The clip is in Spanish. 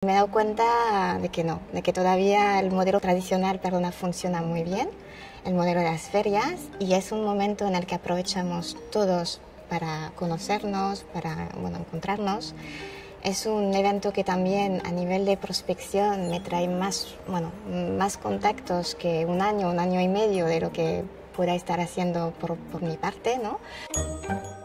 Me he dado cuenta de que no, de que todavía el modelo tradicional, perdona, funciona muy bien, el modelo de las ferias, y es un momento en el que aprovechamos todos para conocernos, para, bueno, encontrarnos. Es un evento que también a nivel de prospección me trae más, bueno, más contactos que un año y medio de lo que pueda estar haciendo por mi parte, ¿no?